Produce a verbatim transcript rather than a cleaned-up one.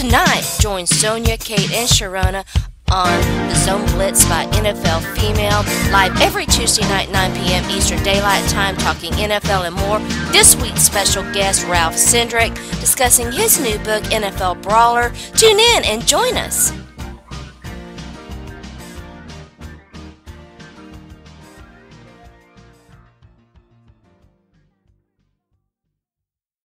Tonight, join Sonja, Kate, and Sharona on the Zone Blitz by N F L Female, live every Tuesday night, nine p m Eastern Daylight Time, talking N F L and more. This week's special guest, Ralph Cindrich, discussing his new book, N F L Brawler. Tune in and join us.